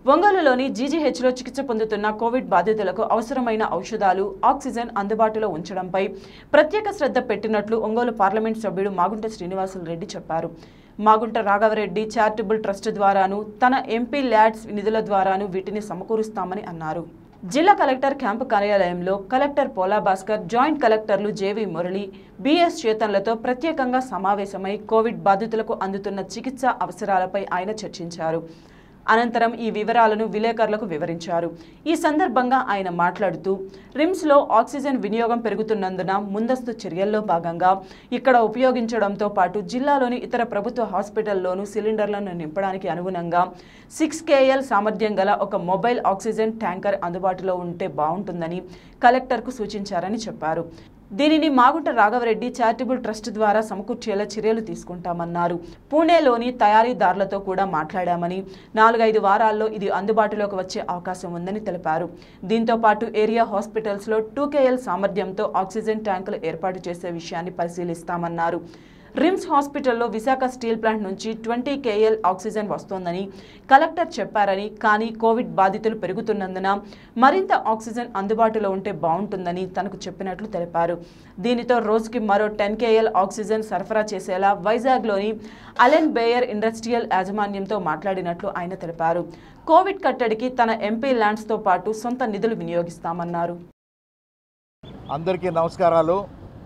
ఒంగోలులోని జీజీహెచ్లో చికిత్స పొందుతున్న కోవిడ్ బాధితులకు అవసరమైన ఔషధాలు, ఆక్సిజన్ అందుబాటులో ఉంచడంపై ప్రత్యేక శ్రద్ధ పెట్టినట్లు ఒంగోలు పార్లమెంట్ సభ్యుడు మాగుంట శ్రీనివాసులు చెప్పారు. మాగుంట రాఘవరెడ్డి చారిటబుల్ ట్రస్ట్ ద్వారాను తన ఎంపీ ల్యాడ్స్ నిధుల ద్వారాను వీటిని సమకూరుస్తామని అన్నారు. జిల్లా కలెక్టర్ క్యాంపు కార్యాలయంలో కలెక్టర్ పోలా భాస్కర్, జాయింట్ కలెక్టర్లు జేవి మురళి, బిఎస్ చేతన్లతో ప్రత్యేకంగా సమావేశమై కోవిడ్ బాధితులకు అందుతున్న చికిత్స అవసరాలపై ఆయన చర్చించారు. అనంతరం ఈ వివరాలను విలేకరులకు వివరించారు. ఈ సందర్భంగా ఆయన మాట్లాడుతూ రిమ్స్లో ఆక్సిజన్ వినియోగం పెరుగుతున్నందున ముందస్తు చర్యల్లో భాగంగా ఇక్కడ ఉపయోగించడంతో పాటు జిల్లాలోని ఇతర ప్రభుత్వ హాస్పిటల్లోనూ సిలిండర్లను నింపడానికి అనుగుణంగా 6 KL సామర్థ్యం గల ఒక మొబైల్ ఆక్సిజన్ ట్యాంకర్ అందుబాటులో ఉంటే బాగుంటుందని కలెక్టర్కు సూచించారని చెప్పారు. దీనిని మాగుంట రాఘవరెడ్డి చారిటబుల్ ట్రస్ట్ ద్వారా సమకూర్చేలా చర్యలు తీసుకుంటామన్నారు. పూణేలోని తయారీదారులతో కూడా మాట్లాడామని, 4-5 వారాల్లో ఇది అందుబాటులోకి వచ్చే అవకాశం ఉందని తెలిపారు. దీంతో పాటు ఏరియా హాస్పిటల్స్లో 2 KL సామర్థ్యంతో ఆక్సిజన్ ట్యాంకులు ఏర్పాటు చేసే విషయాన్ని పరిశీలిస్తామన్నారు. రిమ్స్ హాస్పిటల్లో విశాఖ స్టీల్ ప్లాంట్ నుంచి 20 KL ఆక్సిజన్ వస్తోందని కలెక్టర్ చెప్పారని, కానీ కోవిడ్ బాధితులు పెరుగుతున్నందున మరింత ఆక్సిజన్ అందుబాటులో ఉంటే బాగుంటుందని తనకు చెప్పినట్లు తెలిపారు. దీనితో రోజుకి మరో 10 KL ఆక్సిజన్ సరఫరా చేసేలా వైజాగ్లోని అలెన్ బేయర్ ఇండస్ట్రియల్ యాజమాన్యంతో మాట్లాడినట్లు ఆయన తెలిపారు. కోవిడ్ కట్టడికి తన ఎంపీ ల్యాండ్స్తో పాటు సొంత నిధులు వినియోగిస్తామన్నారు. అందరికీ నమస్కారాలు.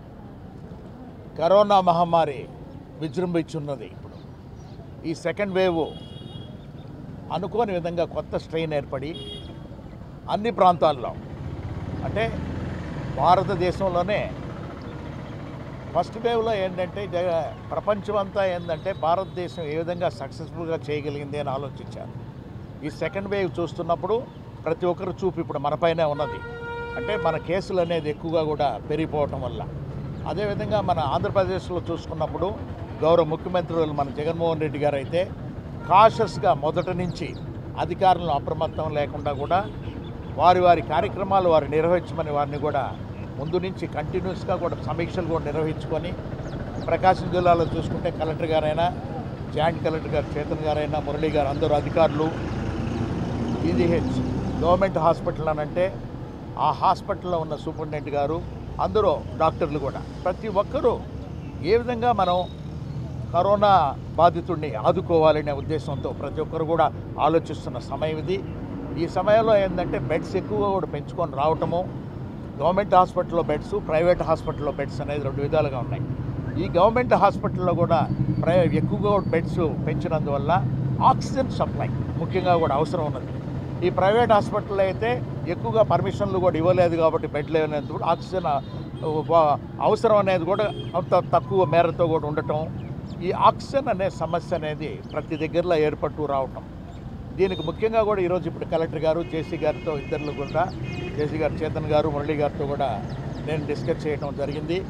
కరోనా మహమ్మారి విజృంభించున్నది. ఇప్పుడు ఈ సెకండ్ వేవ్ అనుకోని విధంగా కొత్త స్ట్రెయిన్ ఏర్పడి అన్ని ప్రాంతాల్లో, అంటే భారతదేశంలోనే ఫస్ట్ వేవ్లో ఏంటంటే ప్రపంచమంతా ఏంటంటే భారతదేశం ఏ విధంగా సక్సెస్ఫుల్గా చేయగలిగింది అని ఆలోచించారు. ఈ సెకండ్ వేవ్ చూస్తున్నప్పుడు ప్రతి ఒక్కరు చూపు ఇప్పుడు మనపైనే ఉన్నది. అంటే మన కేసులు అనేది ఎక్కువగా కూడా పెరిగిపోవటం వల్ల. అదేవిధంగా మన ఆంధ్రప్రదేశ్లో చూసుకున్నప్పుడు గౌరవ ముఖ్యమంత్రులు మన జగన్మోహన్ రెడ్డి గారు అయితే కాషస్గా మొదటి నుంచి అధికారులను అప్రమత్తం లేకుండా కూడా వారి కార్యక్రమాలు వారు నిర్వహించమని వారిని కూడా ముందు నుంచి కంటిన్యూస్గా కూడా సమీక్షలు కూడా నిర్వహించుకొని, ప్రకాశం జిల్లాలో చూసుకుంటే కలెక్టర్ గారైనా, జాయింట్ కలెక్టర్ గారు చేతన్ గారైనా, మురళి గారు, అందరూ అధికారులు, జీజీహెచ్ గవర్నమెంట్ హాస్పిటల్ అనంటే ఆ హాస్పిటల్లో ఉన్న సూపరింటెండెంట్ గారు, అందరూ డాక్టర్లు కూడా ప్రతి ఒక్కరూ ఏ విధంగా మనం కరోనా బాధితుడిని ఆదుకోవాలనే ఉద్దేశంతో ప్రతి ఒక్కరు కూడా ఆలోచిస్తున్న సమయం ఇది. ఈ సమయంలో ఏంటంటే బెడ్స్ ఎక్కువగా కూడా పెంచుకొని రావటము, గవర్నమెంట్ హాస్పిటల్లో బెడ్స్, ప్రైవేట్ హాస్పిటల్లో బెడ్స్ అనేది 2 విధాలుగా ఉన్నాయి. ఈ గవర్నమెంట్ హాస్పిటల్లో కూడా ఎక్కువగా బెడ్స్ పెంచినందువల్ల ఆక్సిజన్ సప్లై ముఖ్యంగా కూడా అవసరం ఉన్నది. ఈ ప్రైవేట్ హాస్పిటల్లో అయితే ఎక్కువగా పర్మిషన్లు కూడా ఇవ్వలేదు కాబట్టి బెడ్ లేనందుకు కూడా ఆక్సిజన్ అవసరం అనేది కూడా అంత తక్కువ మేరతో కూడా ఉండటం, ఈ ఆక్సిజన్ అనే సమస్య అనేది ప్రతి దగ్గరలో ఏర్పడుతూ రావటం. దీనికి ముఖ్యంగా కూడా ఈరోజు ఇప్పుడు కలెక్టర్ గారు, జేసీ గారితో ఇద్దరు కూడా, జేసీ గారు చేతన్ గారు, మురళి గారితో కూడా నేను డిస్కస్ చేయడం జరిగింది.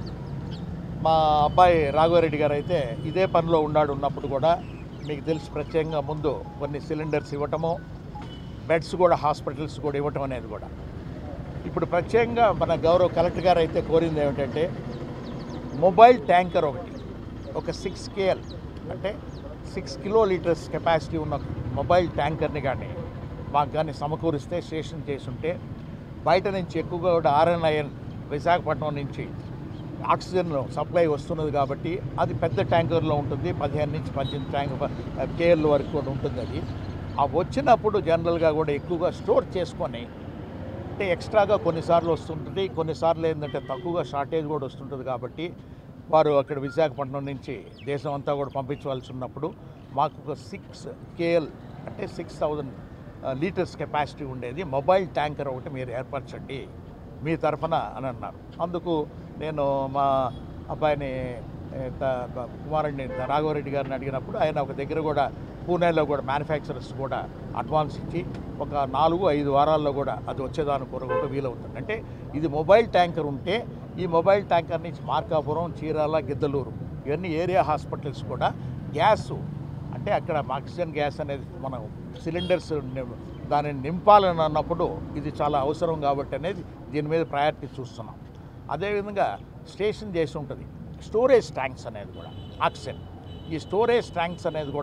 మా అబ్బాయి రాఘవరెడ్డి గారు అయితే ఇదే పనిలో ఉన్నప్పుడు కూడా మీకు తెలిసి ప్రత్యేకంగా ముందు కొన్ని సిలిండర్స్ ఇవ్వటము, బెడ్స్ కూడా హాస్పిటల్స్ కూడా ఇవ్వటం అనేది కూడా. ఇప్పుడు ప్రత్యేకంగా మన గౌరవ కలెక్టర్ గారు అయితే కోరింది ఏమిటంటే మొబైల్ ట్యాంకర్ ఒక 6 KL అంటే 6 kiloliters కెపాసిటీ ఉన్న మొబైల్ ట్యాంకర్ని కానీ మాకు కానీ సమకూరిస్తే, స్టేషన్ చేసుంటే బయట నుంచి ఎక్కువగా కూడా RNIN విశాఖపట్నం నుంచి ఆక్సిజన్ సప్లై వస్తున్నది కాబట్టి అది పెద్ద ట్యాంకర్లో ఉంటుంది. 15 నుంచి 18 KL వరకు కూడా ఉంటుంది. అది వచ్చినప్పుడు జనరల్గా కూడా ఎక్కువగా స్టోర్ చేసుకొని, అంటే ఎక్స్ట్రాగా కొన్నిసార్లు వస్తుంటుంది, కొన్నిసార్లు ఏంటంటే తక్కువగా షార్టేజ్ కూడా వస్తుంటుంది. కాబట్టి వారు అక్కడ విశాఖపట్నం నుంచి దేశం అంతా కూడా పంపించవలసి ఉన్నప్పుడు మాకు ఒక 6 KL అంటే 6000 లీటర్స్ కెపాసిటీ ఉండేది మొబైల్ ట్యాంకర్ ఒకటి మీరు ఏర్పరచండి మీ తరఫున అని అన్నారు. అందుకు నేను మా అబ్బాయిని కుమారుడిని రాఘవరెడ్డి గారిని అడిగినప్పుడు ఆయన ఒక దగ్గర కూడా పూణేలో కూడా మ్యానుఫ్యాక్చరర్స్ కూడా అడ్వాన్స్ ఇచ్చి ఒక 4-5 వారాల్లో కూడా అది వచ్చేదాని కొరకు కూడా వీలవుతుంది. అంటే ఇది మొబైల్ ట్యాంకర్ ఉంటే ఈ మొబైల్ ట్యాంకర్ నుంచి మార్కాపురం, చీరాల, గిద్దలూరు ఇవన్నీ ఏరియా హాస్పిటల్స్ కూడా గ్యాసు, అంటే అక్కడ ఆక్సిజన్ గ్యాస్ అనేది మనం సిలిండర్స్ దానిని నింపాలని అన్నప్పుడు ఇది చాలా అవసరం కాబట్టి అనేది దీని మీద ప్రయారిటీ చూస్తున్నాం. అదేవిధంగా స్టేషన్ చేసి ఉంటుంది స్టోరేజ్ ట్యాంక్స్ అనేది కూడా ఆక్సిజన్. ఈ స్టోరేజ్ ట్యాంక్స్ అనేది కూడా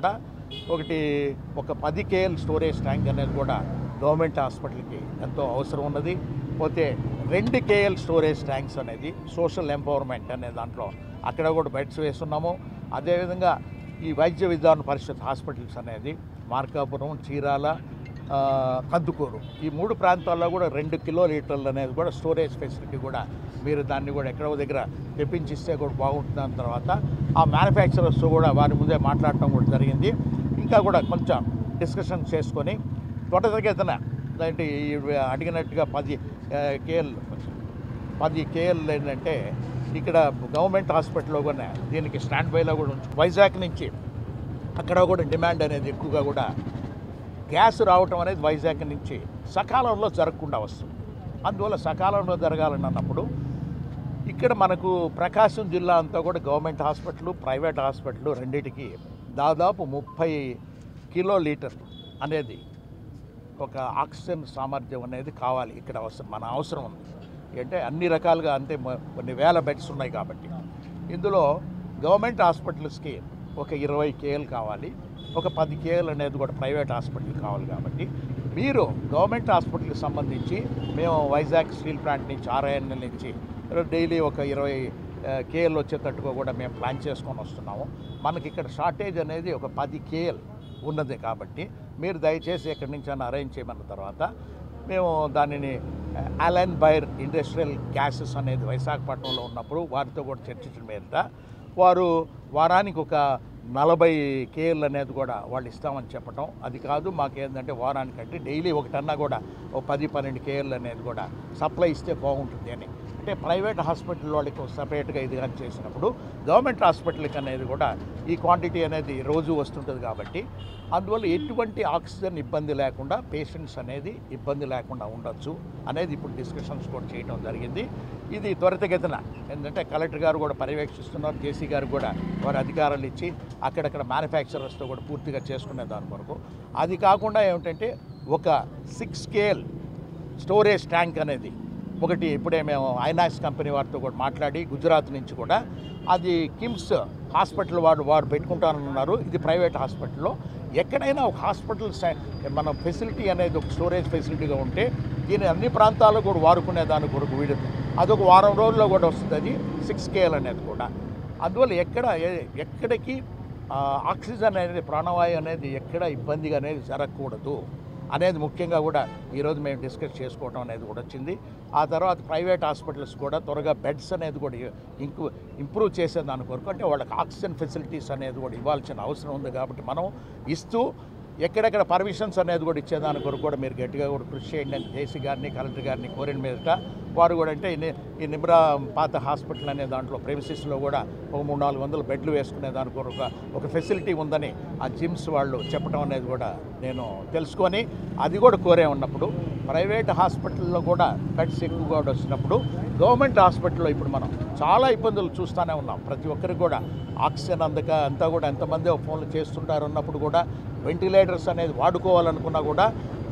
ఒకటి ఒక 10 KL స్టోరేజ్ ట్యాంక్ అనేది కూడా గవర్నమెంట్ హాస్పిటల్కి ఎంతో అవసరం ఉన్నది. పోతే 2 KL స్టోరేజ్ ట్యాంక్స్ అనేది సోషల్ ఎంపవర్మెంట్ అనే దాంట్లో అక్కడ కూడా బెడ్స్ వేస్తున్నాము. అదేవిధంగా ఈ వైద్య విధాన పరిషత్ హాస్పిటల్స్ అనేది మార్కాపురం, చీరాల, కందుకూరు ఈ 3 ప్రాంతాల్లో కూడా 2 కిలోలీటర్లు అనేది కూడా స్టోరేజ్ ఫెసిలిటీ కూడా మీరు దాన్ని కూడా ఎక్కడో దగ్గర తెప్పించిస్తే కూడా బాగుంటుంది. దాని తర్వాత ఆ మ్యానుఫ్యాక్చరర్స్ కూడా వారి ముందే మాట్లాడటం కూడా జరిగింది. ఇంకా కూడా కొంచెం డిస్కషన్ చేసుకొని త్వరితగతిన అంటే అడిగినట్టుగా 10 KL ఏంటంటే ఇక్కడ గవర్నమెంట్ హాస్పిటల్లో కూడా దీనికి స్టాండ్ బైలో కూడా వైజాగ్ నుంచి అక్కడ కూడా డిమాండ్ అనేది ఎక్కువగా కూడా గ్యాస్ రావటం అనేది వైజాగ్ నుంచి సకాలంలో జరగకుండా వస్తుంది. అందువల్ల సకాలంలో జరగాలని అన్నప్పుడు ఇక్కడ మనకు ప్రకాశం జిల్లా అంతా కూడా గవర్నమెంట్ హాస్పిటల్, ప్రైవేట్ హాస్పిటల్ రెండింటికి దాదాపు 30 కిలోలీటర్ అనేది ఒక ఆక్సిజన్ సామర్థ్యం అనేది కావాలి. ఇక్కడ మన అవసరం ఉంది అంటే అన్ని రకాలుగా అంటే కొన్ని వేల బెడ్స్ ఉన్నాయి కాబట్టి ఇందులో గవర్నమెంట్ హాస్పిటల్స్కి ఒక 20 KL కావాలి, ఒక 10 KL అనేది కూడా ప్రైవేట్ హాస్పిటల్ కావాలి. కాబట్టి మీరు గవర్నమెంట్ హాస్పిటల్కి సంబంధించి మేము వైజాగ్ స్టీల్ ప్లాంట్ నుంచి RINL నుంచి డైలీ ఒక 20 KL వచ్చేటట్టుగా కూడా మేము ప్లాన్ చేసుకొని వస్తున్నాము. మనకి ఇక్కడ షార్టేజ్ అనేది ఒక 10 KL ఉన్నది కాబట్టి మీరు దయచేసి ఎక్కడి నుంచి అయినా అరేంజ్ చేయమన్న తర్వాత మేము దానిని అలైన్ బైర్ ఇండస్ట్రియల్ గ్యాసెస్ అనేది విశాఖపట్నంలో ఉన్నప్పుడు వారితో కూడా చర్చించడం మీద వారు వారానికి ఒక 40 KL అనేది కూడా వాళ్ళు ఇస్తామని చెప్పటం. అది కాదు మాకేంటంటే వారానికంటే డైలీ ఒకటన్నా కూడా ఒక 10-12 KL అనేది కూడా సప్లై ఇస్తే బాగుంటుంది అని. అంటే ప్రైవేట్ హాస్పిటల్ వాళ్ళకి సపరేట్గా ఇది కానీ చేసినప్పుడు గవర్నమెంట్ హాస్పిటల్కి అనేది కూడా ఈ క్వాంటిటీ అనేది రోజు వస్తుంటుంది కాబట్టి అందువల్ల ఎటువంటి ఆక్సిజన్ ఇబ్బంది లేకుండా పేషెంట్స్ అనేది ఇబ్బంది లేకుండా ఉండొచ్చు అనేది ఇప్పుడు డిస్కషన్స్ కూడా చేయడం జరిగింది. ఇది త్వరితగతిన ఏంటంటే కలెక్టర్ గారు కూడా పర్యవేక్షిస్తున్నారు, జేసీ గారు కూడా వారి అధికారాలు ఇచ్చి అక్కడక్కడ మ్యానుఫ్యాక్చరర్స్తో కూడా పూర్తిగా చేసుకునే దాని వరకు. అది కాకుండా ఏమిటంటే ఒక 6 KL స్టోరేజ్ ట్యాంక్ అనేది ఒకటి ఇప్పుడే మేము ఐనాక్స్ కంపెనీ వారితో కూడా మాట్లాడి గుజరాత్ నుంచి కూడా అది కిమ్స్ హాస్పిటల్ వారు పెట్టుకుంటానన్నారు. ఇది ప్రైవేట్ హాస్పిటల్లో ఎక్కడైనా ఒక హాస్పిటల్ మన ఫెసిలిటీ అనేది ఒక స్టోరేజ్ ఫెసిలిటీగా ఉంటే దీని అన్ని ప్రాంతాల్లో కూడా వాడుకునే దాని కొరకు వీడుతుంది. అదొక వారం రోజుల్లో కూడా వస్తుంది అది 6 KL అనేది కూడా. అందువల్ల ఎక్కడికి ఆక్సిజన్ అనేది ప్రాణవాయు అనేది ఎక్కడ ఇబ్బందిగా అనేది జరగకూడదు అనేది ముఖ్యంగా కూడా ఈరోజు మేము డిస్కస్ చేసుకోవడం అనేది కూడా వచ్చింది. ఆ తర్వాత ప్రైవేట్ హాస్పిటల్స్ కూడా త్వరగా బెడ్స్ అనేది కూడా ఇంప్రూవ్ చేసే దాని కొరకు అంటే వాళ్ళకి ఆక్సిజన్ ఫెసిలిటీస్ అనేది కూడా ఇవ్వాల్సిన అవసరం ఉంది. కాబట్టి మనం ఇస్తూ ఎక్కడెక్కడ పర్మిషన్స్ అనేది కూడా ఇచ్చేదాని కొరకు కూడా మీరు గట్టిగా కూడా కృషి చేయండి అని జేసీ గారిని కలెక్టర్ గారిని కోరిన మీదట వారు కూడా అంటే ఈ నిమ్రా పాత హాస్పిటల్ అనే దాంట్లో ప్రెమిసిస్లో కూడా ఒక 300-400 బెడ్లు వేసుకునే దాని కొరకు ఒక ఫెసిలిటీ ఉందని ఆ జిమ్స్ వాళ్ళు చెప్పడం అనేది కూడా నేను తెలుసుకొని అది కూడా కోరే ఉన్నప్పుడు ప్రైవేట్ హాస్పిటల్లో కూడా బెడ్స్ ఎక్కువగా వచ్చినప్పుడు గవర్నమెంట్ హాస్పిటల్లో ఇప్పుడు మనం చాలా ఇబ్బందులు చూస్తూనే ఉన్నాం. ప్రతి ఒక్కరికి కూడా ఆక్సిజన్ అందక అంతా కూడా ఎంతమంది ఫోన్లు చేస్తుంటారు అన్నప్పుడు కూడా వెంటిలేటర్స్ అనేది వాడుకోవాలనుకున్నా కూడా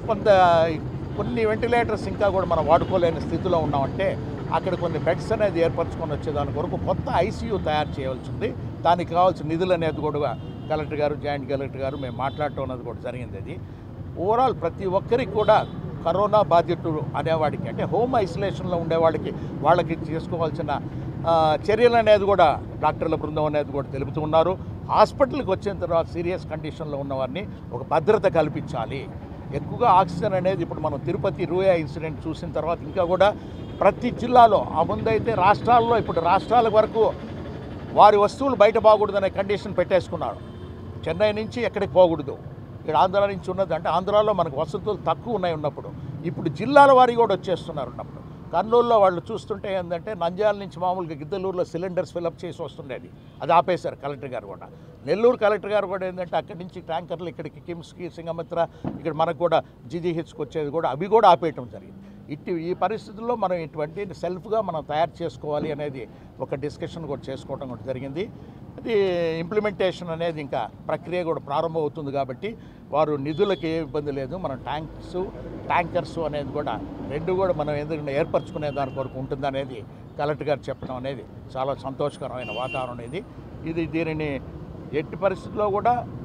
కొన్ని వెంటిలేటర్స్ ఇంకా కూడా మనం వాడుకోలేని స్థితిలో ఉన్నామంటే అక్కడ కొన్ని బెడ్స్ అనేది ఏర్పరచుకొని వచ్చేదాని కొరకు కొత్త ICU తయారు చేయవలసి ఉంది. దానికి కావాల్సిన నిధులు అనేది కూడా కలెక్టర్ గారు, జాయింట్ కలెక్టర్ గారు మేము మాట్లాడటం అనేది కూడా జరిగింది. అది ఓవరాల్ ప్రతి ఒక్కరికి కూడా కరోనా బాధితుడు అనేవాడికి అంటే హోమ్ ఐసోలేషన్లో ఉండేవాడికి వాళ్ళకి చేసుకోవాల్సిన చర్యలు అనేది కూడా డాక్టర్ల బృందం అనేది కూడా తెలుపుతూ ఉన్నారు. హాస్పిటల్కి వచ్చిన తర్వాత సీరియస్ కండిషన్లో ఉన్నవారిని ఒక భద్రత కల్పించాలి. ఎక్కువగా ఆక్సిజన్ అనేది ఇప్పుడు మనం తిరుపతి రూయా ఇన్సిడెంట్ చూసిన తర్వాత ఇంకా కూడా ప్రతి జిల్లాలో ఆ ముందైతే రాష్ట్రాల్లో ఇప్పుడు రాష్ట్రాల వరకు వారి వస్తువులు బయట పోకూడదనే కండిషన్ పెట్టేసుకున్నారు. చెన్నై నుంచి ఎక్కడికి పోకూడదు, ఇక్కడ ఆంధ్ర నుంచి ఉన్నది అంటే ఆంధ్రాలో మనకు వసతులు తక్కువ ఉన్నాయి ఉన్నప్పుడు ఇప్పుడు జిల్లాల వారి కూడా వచ్చేస్తున్నారు ఉన్నప్పుడు. కర్నూలులో వాళ్ళు చూస్తుంటే ఏంటంటే నంద్యాల నుంచి మామూలుగా గిద్దలూరులో సిలిండర్స్ ఫిల్అప్ చేసి వస్తుండేది, అది ఆపేశారు కలెక్టర్ గారు కూడా. నెల్లూరు కలెక్టర్ గారు కూడా ఏంటంటే అక్కడి నుంచి ట్యాంకర్లు ఇక్కడికి కిమ్స్కి, సింగమిత్ర ఇక్కడ మనకు కూడా GGHకి వచ్చేది కూడా అవి కూడా ఆపేయటం జరిగింది. ఈ పరిస్థితుల్లో మనం ఇటువంటి సెల్ఫ్గా మనం తయారు చేసుకోవాలి అనేది ఒక డిస్కషన్ కూడా చేసుకోవడం కూడా జరిగింది. అది ఇంప్లిమెంటేషన్ అనేది ఇంకా ప్రక్రియ కూడా ప్రారంభమవుతుంది కాబట్టి వారు నిధులకు ఏ ఇబ్బంది లేదు. మనం ట్యాంకర్స్ అనేది కూడా రెండు కూడా మనం ఎందుకంటే ఏర్పరచుకునే దాని కొరకు ఉంటుంది అనేది కలెక్టర్ గారు చెప్పడం అనేది చాలా సంతోషకరమైన వాతావరణం ఇది. దీనిని ఎట్టి పరిస్థితుల్లో కూడా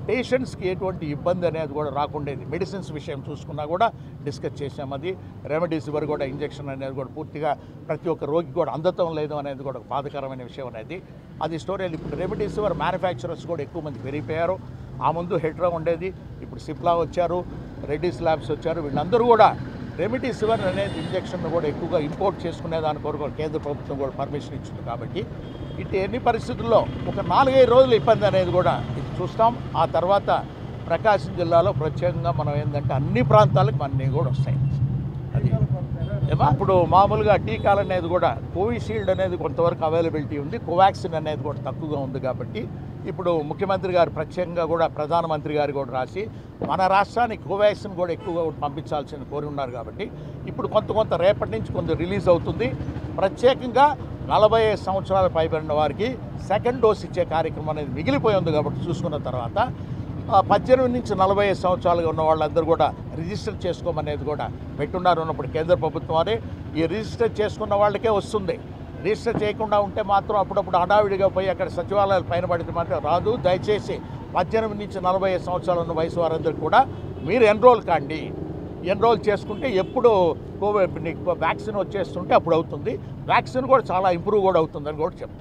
పేషెంట్స్కి ఎటువంటి ఇబ్బంది అనేది కూడా రాకుండేది. మెడిసిన్స్ విషయం చూసుకున్నా కూడా డిస్కస్ చేసాం. అది రెమెడీసివిర్ కూడా ఇంజెక్షన్ అనేది కూడా పూర్తిగా ప్రతి ఒక్క రోగికి కూడా అందతం లేదు అనేది కూడా ఒక బాధకరమైన విషయం అనేది. అది స్టోరేజ్. ఇప్పుడు రెమెడీసివిర్ మ్యానుఫ్యాక్చరర్స్ కూడా ఎక్కువ మంది పెరిగిపోయారు. ఆ ముందు హెడ్రా ఉండేది, ఇప్పుడు సిప్లా వచ్చారు, రెడ్డిస్ ల్యాబ్స్ వచ్చారు. వీళ్ళందరూ కూడా రెమెడీసివిర్ అనేది ఇంజెక్షన్ కూడా ఎక్కువగా ఇంపోర్ట్ చేసుకునే దాని కొరకు కేంద్ర ప్రభుత్వం కూడా పర్మిషన్ ఇచ్చింది. కాబట్టి ఇటు ఎన్ని పరిస్థితుల్లో ఒక 4-5 రోజులు ఇబ్బంది అనేది కూడా ఇది చూస్తాం. ఆ తర్వాత ప్రకాశం జిల్లాలో ప్రత్యేకంగా మనం ఏంటంటే అన్ని ప్రాంతాలకు అన్నీ కూడా వస్తాయి. అది ఇప్పుడు మామూలుగా టీకాలు అనేది కూడా కోవిషీల్డ్ అనేది కొంతవరకు అవైలబిలిటీ ఉంది, కోవాక్సిన్ అనేది కూడా తక్కువగా ఉంది. కాబట్టి ఇప్పుడు ముఖ్యమంత్రి గారు ప్రత్యేకంగా కూడా ప్రధానమంత్రి గారు కూడా రాసి మన రాష్ట్రానికి కోవాక్సిన్ కూడా ఎక్కువగా పంపించాల్సిన కోరి ఉన్నారు. కాబట్టి ఇప్పుడు కొంత రేపటి నుంచి కొంత రిలీజ్ అవుతుంది. ప్రత్యేకంగా 45 సంవత్సరాల పైబడిన వారికి సెకండ్ డోస్ ఇచ్చే కార్యక్రమం అనేది మిగిలిపోయి ఉంది. కాబట్టి చూసుకున్న తర్వాత 18 నుంచి 45 సంవత్సరాలుగా ఉన్న వాళ్ళందరూ కూడా రిజిస్టర్ చేసుకోమనేది కూడా పెట్టున్నారు. ఉన్నప్పుడు కేంద్ర ప్రభుత్వం వారే ఈ రిజిస్టర్ చేసుకున్న వాళ్ళకే వస్తుంది. రిజిస్టర్ చేయకుండా ఉంటే మాత్రం అప్పుడప్పుడు హడావిడిగా పోయి అక్కడ సచివాలయాలు పైన పడితే మాత్రం రాదు. దయచేసి 18 నుంచి 45 సంవత్సరాలు ఉన్న వయసు వారందరూ కూడా మీరు ఎన్రోల్ కాండి. ఎన్రోల్ చేసుకుంటే ఎప్పుడు వ్యాక్సిన్ వచ్చేస్తుంటే అప్పుడు అవుతుంది. వ్యాక్సిన్ కూడా చాలా ఇంప్రూవ్ కూడా అవుతుందని కూడా చెప్తాం.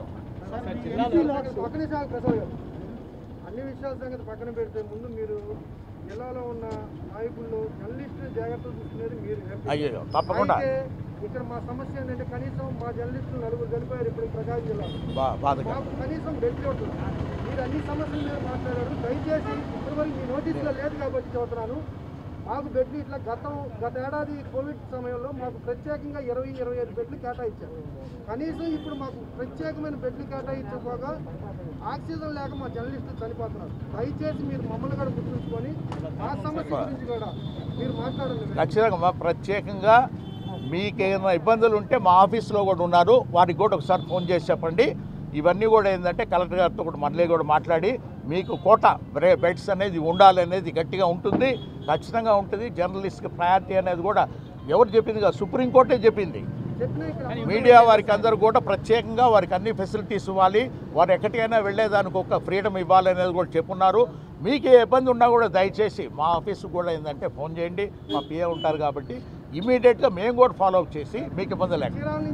అన్ని విషయాల సంగతి పక్కన పెడితే ముందు మీరు జిల్లాలో ఉన్న నాయకుల్లో జర్నలిస్టు జాగ్రత్తలు చూసుకునేది మీరు. అయ్యో తప్పకుండా. ఇక్కడ మా సమస్య ఏంటంటే కనీసం మా జర్నలిస్టులు 4 చనిపోయారు ఇప్పుడు ప్రకాశం జిల్లాలో. మాకు కనీసం బెడ్ లేదు. మీరు అన్ని సమస్యల మీద మాట్లాడారు. దయచేసి ఇప్పటివరకు మీ నోటీసులో లేదు కాబట్టి చెబుతున్నాను. మాకు బెడ్లు ఇట్లా గత ఏడాది కోవిడ్ సమయంలో మాకు ప్రత్యేకంగా 20-25 బెడ్లు కేటాయించారు. కనీసం ఇప్పుడు మాకు ప్రత్యేకమైన బెడ్లు కేటాయించకపోగా ఆక్సిజన్ లేక మా జర్నలిస్టులు చనిపోతున్నారు. దయచేసి మీరు మమ్మల్ని కూడా గుర్తుంచుకొని ఆ సమస్య గురించి కూడా మీరు మాట్లాడండి. ఖచ్చితంగా ప్రత్యేకంగా మీకేమైనా ఇబ్బందులు ఉంటే మా ఆఫీస్లో కూడా ఉన్నారు, వారికి కూడా ఒకసారి ఫోన్ చేసి చెప్పండి. ఇవన్నీ కూడా ఏంటంటే కలెక్టర్ గారితో కూడా మళ్ళీ కూడా మాట్లాడి మీకు కోటా బెడ్స్ అనేది ఉండాలనేది గట్టిగా ఉంటుంది, ఖచ్చితంగా ఉంటుంది. జర్నలిస్ట్కి ప్రయారిటీ అనేది కూడా ఎవరు చెప్పింది కాదు, సుప్రీంకోర్టే చెప్పింది. మీడియా వారికి అందరూ కూడా ప్రత్యేకంగా వారికి అన్ని ఫెసిలిటీస్ ఇవ్వాలి, వారు ఎక్కడికైనా వెళ్ళేదానికి ఒక ఫ్రీడమ్ ఇవ్వాలి అనేది కూడా చెప్పున్నారు. మీకు ఏ ఇబ్బంది ఉన్నా కూడా దయచేసి మా ఆఫీస్కి కూడా ఏంటంటే ఫోన్ చేయండి, మా పిఏ ఉంటారు. కాబట్టి ఇమీడియట్గా మేము కూడా ఫాలో అప్ చేసి మీకు ఇబ్బంది లేక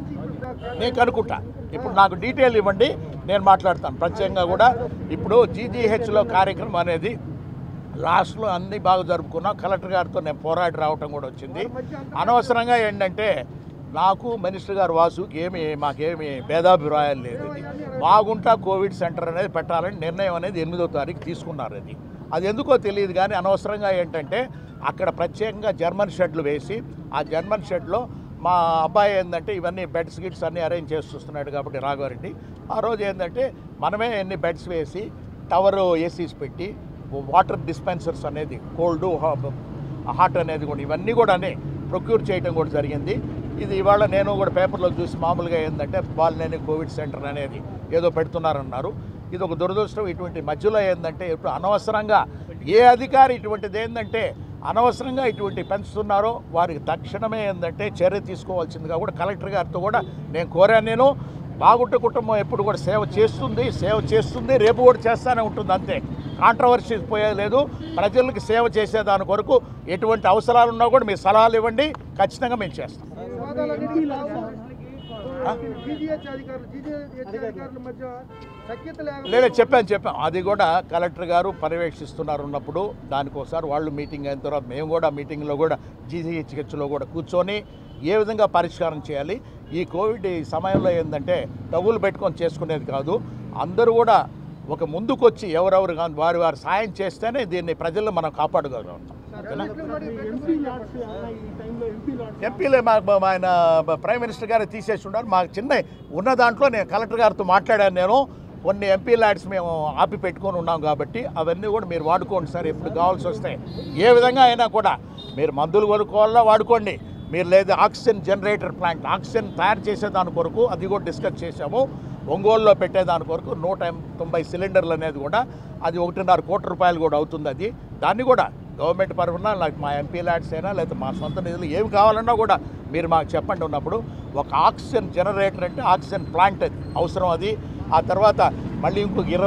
నేను కనుక్కుంటా. ఇప్పుడు నాకు డీటెయిల్ ఇవ్వండి, నేను మాట్లాడతాను ప్రత్యేకంగా కూడా. ఇప్పుడు జీజీహెచ్లో కార్యక్రమం అనేది లాస్ట్లో అన్నీ బాగా జరుపుకున్నాం. కలెక్టర్ గారితో నేను పోరాడి రావటం కూడా వచ్చింది. అనవసరంగా ఏంటంటే నాకు మినిస్టర్ గారు వాసుకి మాకేమి భేదాభిప్రాయాలు లేదు. బాగుంటా కోవిడ్ సెంటర్ అనేది పెట్టాలని నిర్ణయం అనేది 8వ తారీఖు తీసుకున్నారు. అది ఎందుకో తెలియదు కానీ అనవసరంగా ఏంటంటే అక్కడ ప్రత్యేకంగా జర్మన్ షెడ్లు వేసి ఆ జర్మన్ షెడ్లో మా అబ్బాయి ఏంటంటే ఇవన్నీ బెడ్స్ గిట్స్ అన్నీ అరేంజ్ చేస్తున్నాడు. కాబట్టి రాఘవరెడ్డి ఆ రోజు ఏంటంటే మనమే ఎన్ని బెడ్స్ వేసి టవర్ ఏసీస్ పెట్టి వాటర్ డిస్పెన్సర్స్ అనేది కోల్డ్ హాట్ అనేది కూడా ఇవన్నీ కూడా ప్రొక్యూర్ చేయడం కూడా జరిగింది. ఇది ఇవాళ నేను కూడా పేపర్లో చూసి మామూలుగా ఏంటంటే బాలినేని కోవిడ్ సెంటర్ అనేది ఏదో పెడుతున్నారన్నారు. ఇది ఒక దురదృష్టం. ఇటువంటి మధ్యలో ఏంటంటే ఇప్పుడు అనవసరంగా ఏ అధికారి ఇటువంటిది ఏంటంటే అనవసరంగా ఇటువంటి పెంచుతున్నారో వారికి తక్షణమే ఏంటంటే చర్య తీసుకోవాల్సిందిగా కూడా కలెక్టర్ గారితో కూడా నేను కోరాను. నేను బాగుంటే కుటుంబం ఎప్పుడు కూడా సేవ చేస్తుంది, రేపు కూడా చేస్తూనే ఉంటుంది. అంతే, కాంట్రవర్సీ పోయేది లేదు. ప్రజలకు సేవ చేసేదాని కొరకు ఎటువంటి అవసరాలు ఉన్నా కూడా మీరు సలహాలు ఇవ్వండి, ఖచ్చితంగా మేము చేస్తాం. లేదా చెప్పాం అది కూడా కలెక్టర్ గారు పర్యవేక్షిస్తున్నారు ఉన్నప్పుడు దానికోసారి వాళ్ళు మీటింగ్ అయిన తర్వాత మేము కూడా మీటింగ్లో కూడా జీజీహెచ్లో కూడా కూర్చొని ఏ విధంగా పరిష్కారం చేయాలి. ఈ కోవిడ్ సమయంలో ఏంటంటే డబ్బులు పెట్టుకొని చేసుకునేది కాదు. అందరూ కూడా ఒక ముందుకొచ్చి ఎవరెవరు కానీ వారి సాయం చేస్తేనే దీన్ని ప్రజల్లో మనం కాపాడుకోగలుగుతాం. ఎంపీలే ఆయన ప్రైమ్ మినిస్టర్ గారు తీసేసి ఉన్నారు. మాకు చిన్న ఉన్న దాంట్లో నేను కలెక్టర్ గారితో మాట్లాడాను. నేను కొన్ని ఎంపీ ల్యాడ్స్ మేము ఆపి పెట్టుకొని ఉన్నాం కాబట్టి అవన్నీ కూడా మీరు వాడుకోండి సార్. ఎప్పుడు కావాల్సి వస్తాయి ఏ విధంగా అయినా కూడా మీరు మందులు కొనుక్కోవాలా వాడుకోండి. మీరు లేదా ఆక్సిజన్ జనరేటర్ ప్లాంట్ ఆక్సిజన్ తయారు చేసేదాని కొరకు అది కూడా డిస్కస్ చేసాము. ఒంగోలులో పెట్టేదాని కొరకు 190 సిలిండర్లు అనేది కూడా అది 1.5 కోట్ల రూపాయలు కూడా అవుతుంది. దాన్ని కూడా గవర్నమెంట్ పరంగా నాకు మా ఎంపీ ల్యాడ్స్ అయినా లేదా మా సొంత నిధులు ఏమి కావాలన్నా కూడా మీరు మాకు చెప్పండి. ఉన్నప్పుడు ఒక ఆక్సిజన్ జనరేటర్ అంటే ఆక్సిజన్ ప్లాంట్ అది అవసరం. ఆ తర్వాత మళ్ళీ ఇంకొక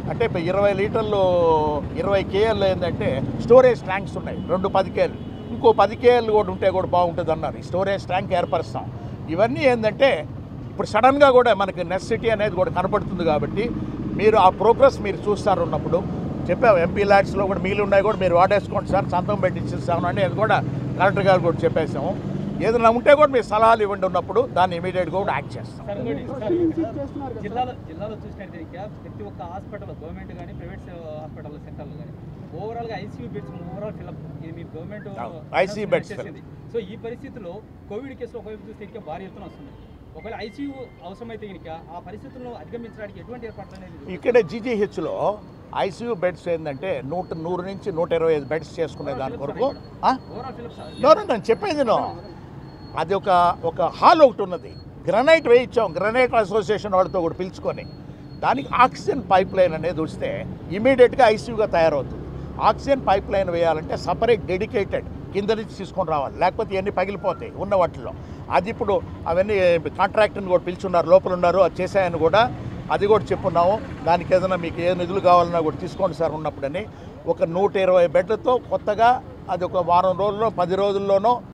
అంటే ఇప్పుడు 20 లీటర్లు 20 కేఎల్ ఏంటంటే స్టోరేజ్ ట్యాంక్స్ ఉన్నాయి, 10 కేఎల్, ఇంకో 10 కేఎల్ కూడా ఉంటే కూడా బాగుంటుంది అన్నారు. ఈ స్టోరేజ్ ట్యాంక్ ఏర్పరుస్తాం. ఇవన్నీ ఏంటంటే ఇప్పుడు సడన్గా కూడా మనకి నెసెసిటీ అనేది కూడా కనపడుతుంది. కాబట్టి మీరు ఆ ప్రోగ్రెస్ మీరు చూస్తారు ఉన్నప్పుడు చెప్పాము. ఎంపీ ల్యాడ్స్లో కూడా మిగిలి ఉన్నాయి కూడా మీరు వాడేసుకోండి సార్, సంతకం పెట్టి ఇచ్చేస్తాము అని అది కూడా కలెక్టర్ గారు కూడా చెప్పేసాము. ఏదైనా ఉంటే కూడా మీరు సలహాలు ఇవ్వండి ఉన్నప్పుడు దాన్ని ఇమీడియట్గా కూడా యాక్ట్ చేస్తాం. జిల్లాలో చూసినట్లయితే ప్రతి ఒక్క హాస్పిటల్ గవర్నమెంట్ కానీ ప్రైవేట్ హాస్పిటల్ సెంటర్లు కానీ ఓవరాల్గా ఐసీయూ బెడ్స్ ఓవరాల్ ఫిల్అప్ ఇది మీ గవర్నమెంట్ ఐసీయూ బెడ్స్. సో ఈ పరిస్థితుల్లో కోవిడ్ కేసులు ఒకవైపు చూస్తే ఇంకా భారీ ఎత్తున వస్తుంది. ఒకవేళ ఐసీయూ అవసరమైతే కనుక ఆ పరిస్థితులను అధిగమించడానికి ఎటువంటి ఏర్పాట్లు అనేది ఇక్కడ జీజీహెచ్లో ఐసీయూ బెడ్స్ ఏంటంటే 100 నుంచి 125 బెడ్స్ చేసుకునే దాని కొరకు నేను చెప్పేది అది ఒక హాల్ ఒకటి ఉన్నది. గ్రనైట్ వేయించాం, గ్రనైట్ అసోసియేషన్ వాళ్ళతో కూడా పిలుచుకొని దానికి ఆక్సిజన్ పైప్ లైన్ అనేది వస్తే ఇమీడియట్గా ఐసీయూగా తయారవుతుంది. ఆక్సిజన్ పైప్ లైన్ వేయాలంటే సపరేట్ డెడికేటెడ్ కింద నుంచి తీసుకొని రావాలి, లేకపోతే ఇవన్నీ పగిలిపోతాయి ఉన్న వాటిలో. అది ఇప్పుడు అవన్నీ కాంట్రాక్టర్ని కూడా పిలుచున్నారు, లోపల ఉన్నారు, అది చేసాయని కూడా అది కూడా చెప్పున్నాము. దానికి ఏదైనా మీకు ఏ నిధులు కావాలన్నా కూడా తీసుకోండి సార్ ఉన్నప్పుడని. ఒక 120 బెడ్లతో కొత్తగా అది ఒక వారం రోజుల్లో 10 రోజుల్లోనో